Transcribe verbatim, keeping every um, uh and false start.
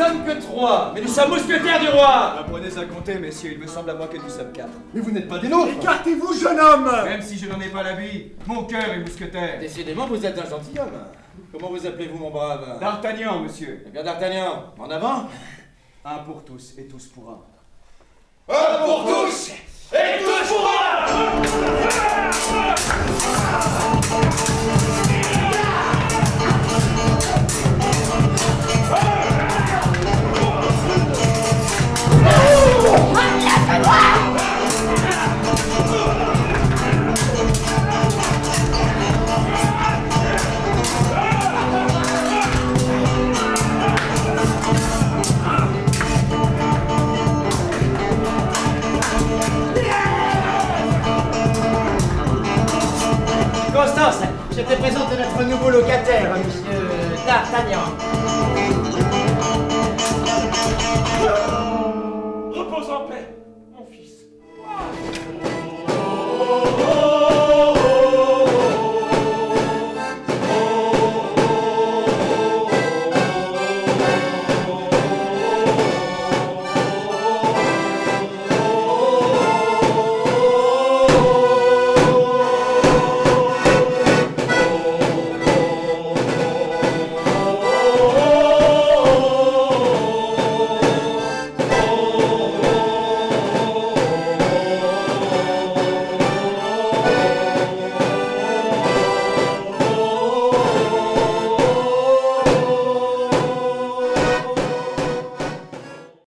sommes que trois, mais nous sommes mousquetaires du roi. Apprenez à compter, messieurs, il me semble à moi que nous sommes quatre. Mais vous n'êtes pas des nôtres. Écartez-vous, jeune homme. Même si je n'en ai pas l'habit, mon cœur est mousquetaire. Décidément, vous êtes un gentilhomme. Comment vous appelez-vous, mon brave? D'Artagnan, monsieur. Eh bien, D'Artagnan, en avant. Un pour tous et tous pour un. Un pour tous et tous pour un. Constance, je te présente notre nouveau locataire, monsieur D'Artagnan.